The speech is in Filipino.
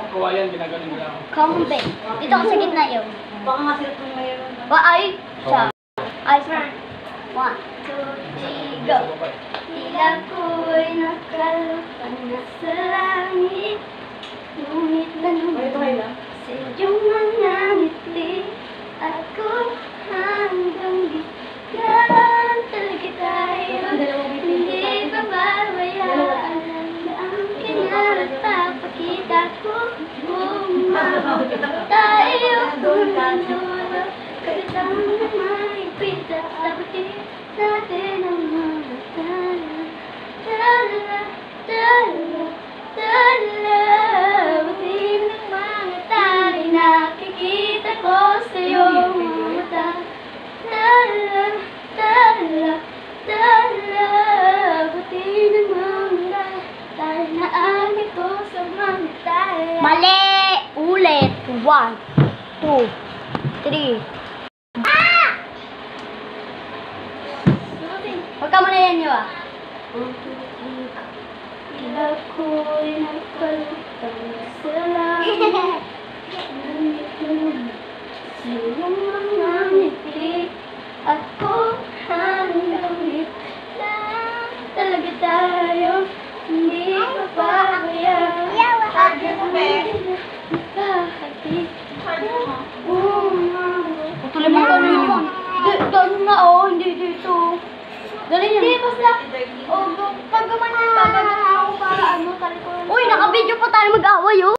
kawayan, ginagaling lang. Come back. Dito ka sa gitna yun. Baka masirap ng mayroon. Ay! Siya. Ay, sir. 1, 2, 3, go. Tila ko'y nakalupang na sa langit. Ngunit naman sa iyong mga ngiti. Ako hanggang bigyan talaga tayo. Hindi pababayaan na ang kinapapakita ko. Bumabog tayo kung ano. Kahit ang maipita, dapatin natin ang mga tala. Tala, tala, tala. Batin ang mga tali, nakikita ko sa iyong mga mata. Tala, tala, tala. Batin ang mga tali, naakit ko sa mga tali. Mali! Ulit! 1, 2, 3. Huwag ka muna yan nyo ah. Tila ko'y nakalutang sa langit. Ngunit naman sa iyong mga ngiti. Ako hanggang lang talaga tayo. Hindi papabayaan. Tuloy mo ka ulit yun. Doon nga oh, hindi dito. Dali niya. Hindi, basta. Pag gumanyan ka, gagawin ako para ano, talikuran. Uy, naka-video pa tayo mag-away oh.